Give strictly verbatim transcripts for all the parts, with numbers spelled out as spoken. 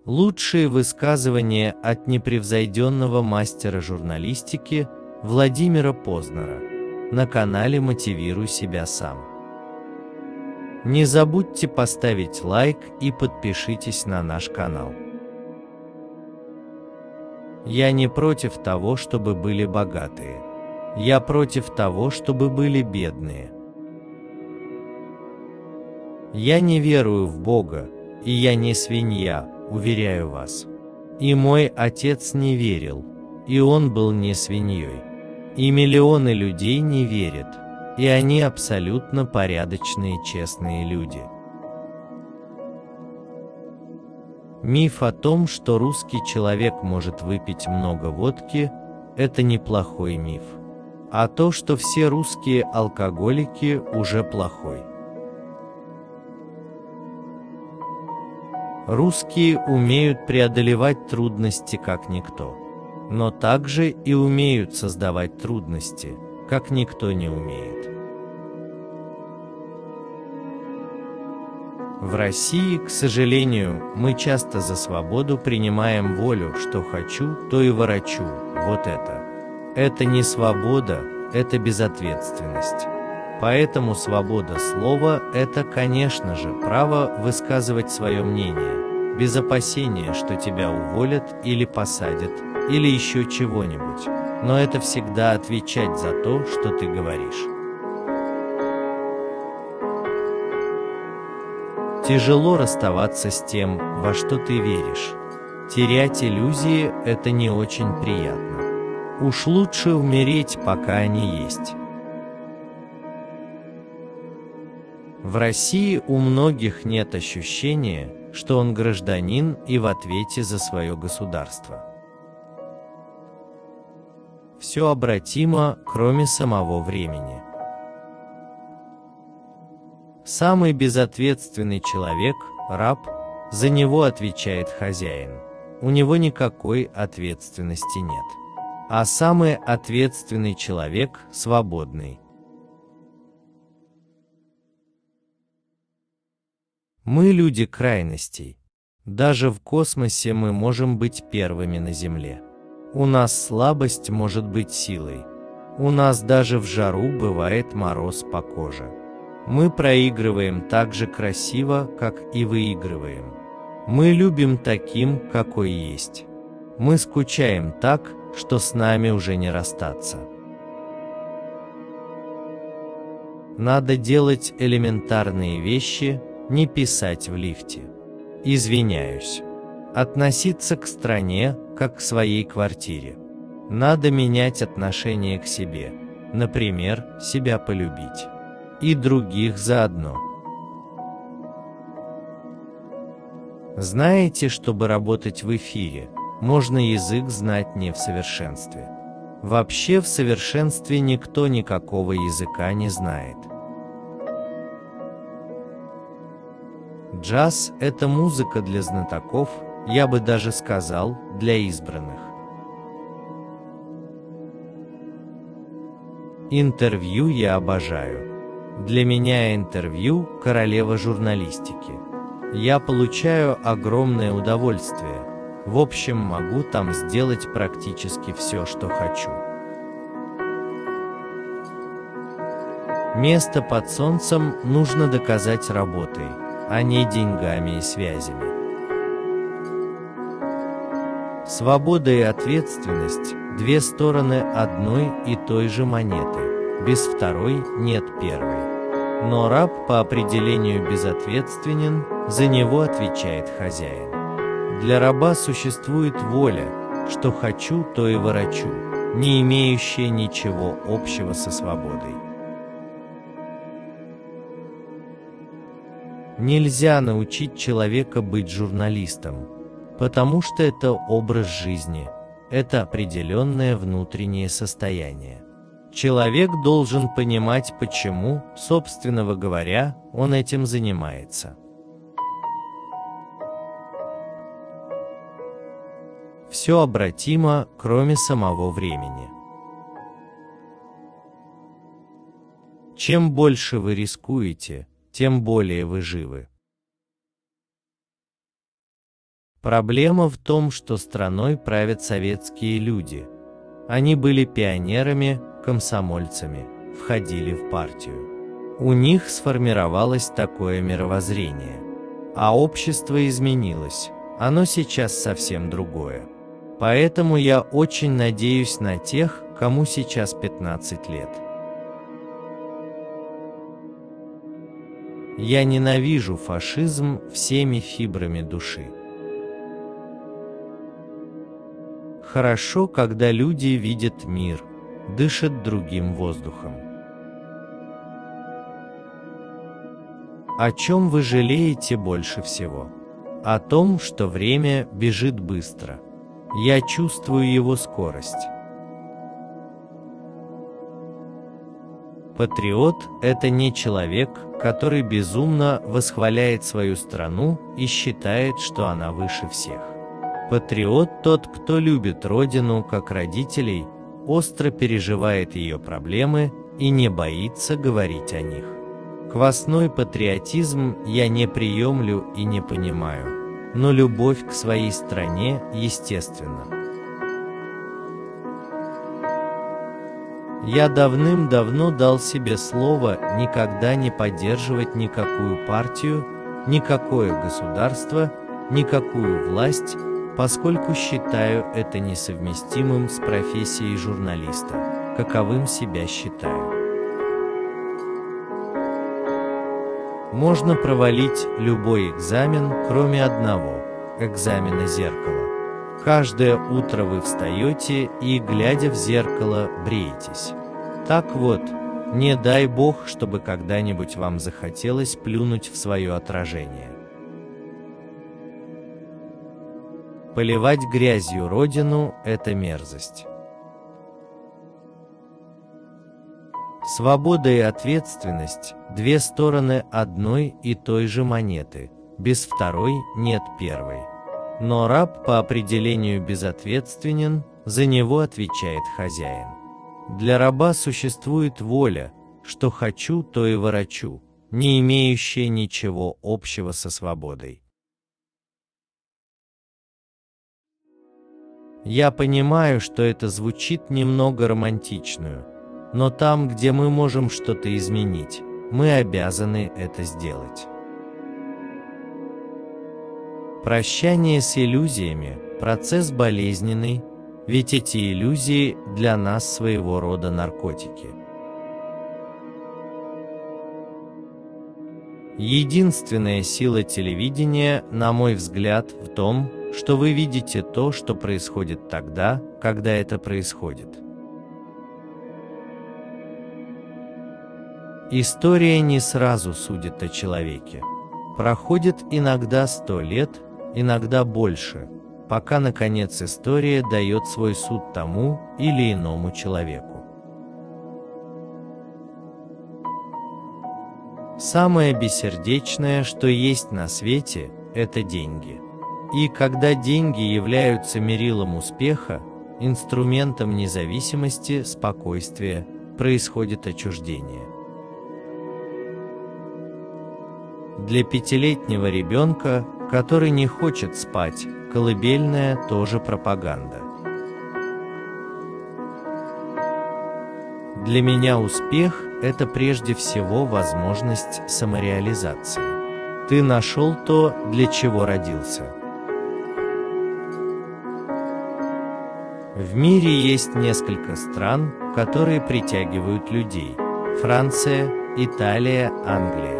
Лучшие высказывания от непревзойденного мастера журналистики Владимира Познера на канале «Мотивируй себя сам». Не забудьте поставить лайк и подпишитесь на наш канал. Я не против того, чтобы были богатые. Я против того, чтобы были бедные. Я не верую в Бога, и я не свинья, уверяю вас. И мой отец не верил, и он был не свиньей. И миллионы людей не верят, и они абсолютно порядочные, честные люди. Миф о том, что русский человек может выпить много водки, это неплохой миф. А то, что все русские алкоголики, уже плохой. Русские умеют преодолевать трудности как никто, но также и умеют создавать трудности, как никто не умеет. В России, к сожалению, мы часто за свободу принимаем волю, что хочу, то и ворочу, вот это. Это не свобода, это безответственность. Поэтому свобода слова – это, конечно же, право высказывать свое мнение, без опасения, что тебя уволят или посадят, или еще чего-нибудь. Но это всегда отвечать за то, что ты говоришь. Тяжело расставаться с тем, во что ты веришь. Терять иллюзии – это не очень приятно. Уж лучше умереть, пока они есть. В России у многих нет ощущения, что он гражданин и в ответе за свое государство. Все обратимо, кроме самого времени. Самый безответственный человек – раб, за него отвечает хозяин. У него никакой ответственности нет. А самый ответственный человек – свободный. Мы люди крайностей. Даже в космосе мы можем быть первыми на Земле. У нас слабость может быть силой. У нас даже в жару бывает мороз по коже. Мы проигрываем так же красиво, как и выигрываем. Мы любим таким, какой есть. Мы скучаем так, что с нами уже не расстаться. Надо делать элементарные вещи, не писать в лифте. Извиняюсь. Относиться к стране, как к своей квартире. Надо менять отношение к себе. Например, себя полюбить. И других заодно. Знаете, чтобы работать в эфире, можно язык знать не в совершенстве. Вообще в совершенстве никто никакого языка не знает. Джаз – это музыка для знатоков, я бы даже сказал, для избранных. Интервью я обожаю. Для меня интервью – королева журналистики. Я получаю огромное удовольствие. В общем, могу там сделать практически все, что хочу. Место под солнцем нужно доказать работой, а не деньгами и связями. Свобода и ответственность – две стороны одной и той же монеты. Без второй нет первой. Но раб по определению безответственен, за него отвечает хозяин. Для раба существует воля, что хочу, то и ворочу, не имеющая ничего общего со свободой. Нельзя научить человека быть журналистом, потому что это образ жизни, это определенное внутреннее состояние. Человек должен понимать, почему, собственно говоря, он этим занимается. Все обратимо, кроме самого времени. Чем больше вы рискуете, тем более вы живы. Проблема в том, что страной правят советские люди. Они были пионерами, комсомольцами, входили в партию. У них сформировалось такое мировоззрение. А общество изменилось, оно сейчас совсем другое. Поэтому я очень надеюсь на тех, кому сейчас пятнадцать лет. Я ненавижу фашизм всеми фибрами души. Хорошо, когда люди видят мир, дышат другим воздухом. О чем вы жалеете больше всего? О том, что время бежит быстро. Я чувствую его скорость. Патриот – это не человек, который безумно восхваляет свою страну и считает, что она выше всех. Патриот – тот, кто любит родину как родителей, остро переживает ее проблемы и не боится говорить о них. Квасной патриотизм я не приемлю и не понимаю, но любовь к своей стране естественна. Я давным-давно дал себе слово никогда не поддерживать никакую партию, никакое государство, никакую власть, поскольку считаю это несовместимым с профессией журналиста, каковым себя считаю. Можно провалить любой экзамен, кроме одного – экзамена зеркала. Каждое утро вы встаете и, глядя в зеркало, бреетесь. Так вот, не дай Бог, чтобы когда-нибудь вам захотелось плюнуть в свое отражение. Поливать грязью родину – это мерзость. Свобода и ответственность – две стороны одной и той же монеты, без второй нет первой. Но раб по определению безответственен, за него отвечает хозяин. Для раба существует воля, что хочу, то и ворочу, не имеющая ничего общего со свободой. Я понимаю, что это звучит немного романтичную, но там, где мы можем что-то изменить, мы обязаны это сделать. Прощание с иллюзиями – процесс болезненный, ведь эти иллюзии для нас своего рода наркотики. Единственная сила телевидения, на мой взгляд, в том, что вы видите то, что происходит тогда, когда это происходит. История не сразу судит о человеке. Проходит иногда сто лет, иногда больше, пока, наконец, история дает свой суд тому или иному человеку. Самое бессердечное, что есть на свете, это деньги. И когда деньги являются мерилом успеха, инструментом независимости, спокойствия, происходит отчуждение. Для пятилетнего ребенка, который не хочет спать, колыбельная тоже пропаганда. Для меня успех – это прежде всего возможность самореализации. Ты нашел то, для чего родился. В мире есть несколько стран, которые притягивают людей. Франция, Италия, Англия.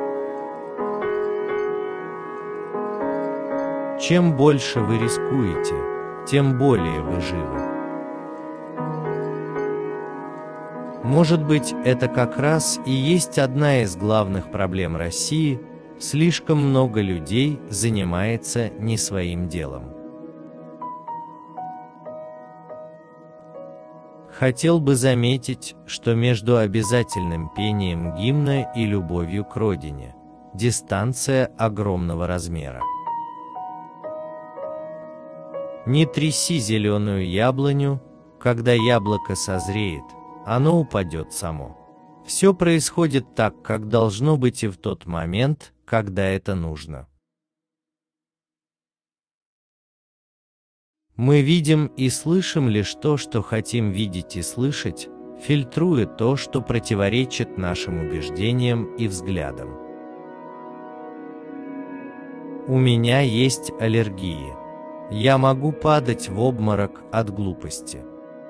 Чем больше вы рискуете, тем более вы живы. Может быть, это как раз и есть одна из главных проблем России – слишком много людей занимается не своим делом. Хотел бы заметить, что между обязательным пением гимна и любовью к родине – дистанция огромного размера. Не тряси зеленую яблоню, когда яблоко созреет, оно упадет само. Все происходит так, как должно быть и в тот момент, когда это нужно. Мы видим и слышим лишь то, что хотим видеть и слышать, фильтруя то, что противоречит нашим убеждениям и взглядам. У меня есть аллергии. Я могу падать в обморок от глупости.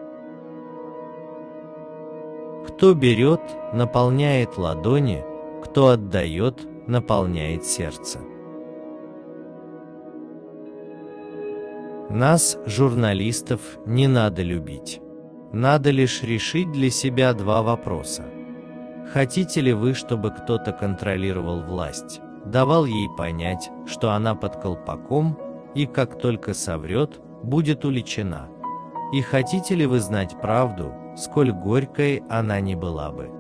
Кто берет, наполняет ладони, кто отдает, наполняет сердце. Нас, журналистов, не надо любить. Надо лишь решить для себя два вопроса. Хотите ли вы, чтобы кто-то контролировал власть, давал ей понять, что она под колпаком, и как только соврет, будет уличена? И хотите ли вы знать правду, сколь горькой она ни была бы?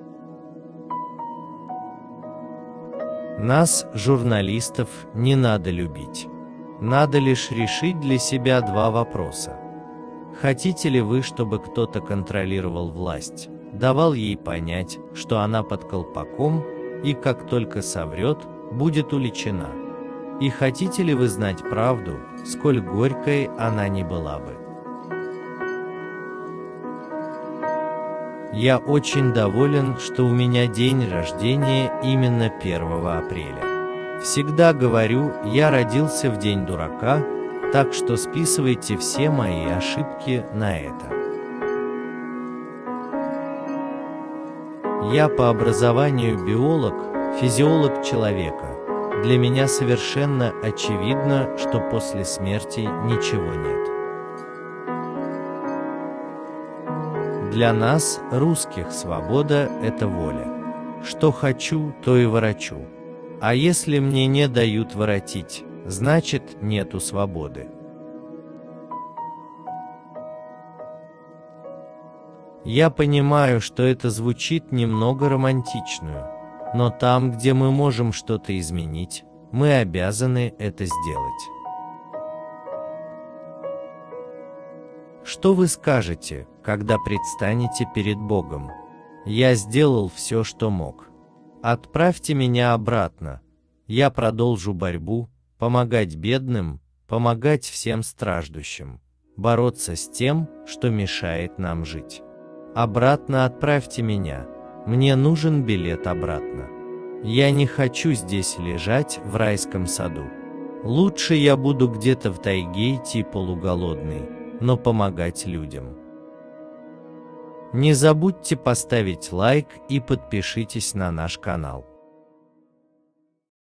Нас, журналистов, не надо любить. Надо лишь решить для себя два вопроса. Хотите ли вы, чтобы кто-то контролировал власть, давал ей понять, что она под колпаком, и как только соврет, будет уличена? И хотите ли вы знать правду, сколь горькой она ни была бы? Я очень доволен, что у меня день рождения именно первого апреля. Всегда говорю, я родился в день дурака, так что списывайте все мои ошибки на это. Я по образованию биолог, физиолог человека. Для меня совершенно очевидно, что после смерти ничего нет. Для нас, русских, свобода – это воля. Что хочу, то и ворочу. А если мне не дают воротить, значит, нету свободы. Я понимаю, что это звучит немного романтичную, но там, где мы можем что-то изменить, мы обязаны это сделать. Что вы скажете, когда предстанете перед Богом? Я сделал все, что мог. Отправьте меня обратно. Я продолжу борьбу, помогать бедным, помогать всем страждущим, бороться с тем, что мешает нам жить. Обратно отправьте меня. Мне нужен билет обратно. Я не хочу здесь лежать в райском саду. Лучше я буду где-то в тайге идти полуголодный, но помогать людям. Не забудьте поставить лайк и подпишитесь на наш канал.